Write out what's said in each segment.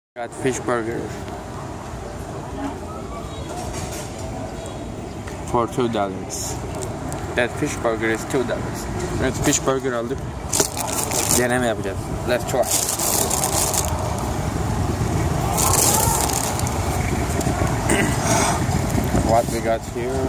Got fish burger for $2. That fish burger is $2. Evet, fish burger aldık. Deneme yapacağız. Let's try. What we got here?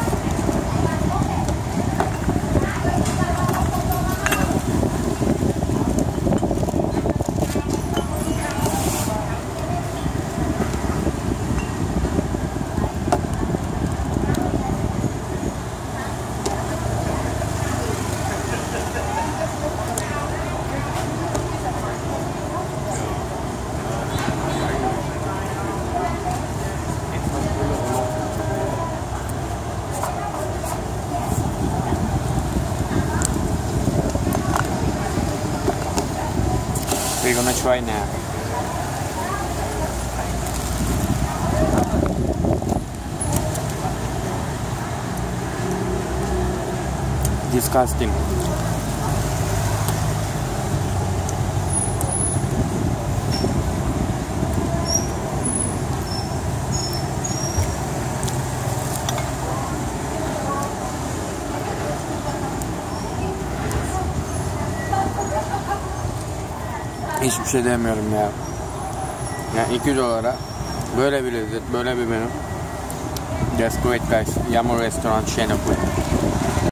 We're gonna try now. Disgusting. Hiçbir şey demiyorum ya. Yani $2 böyle bir lezzet, böyle bir menü. That's great guys. Yamo Restaurant, Şenoklu.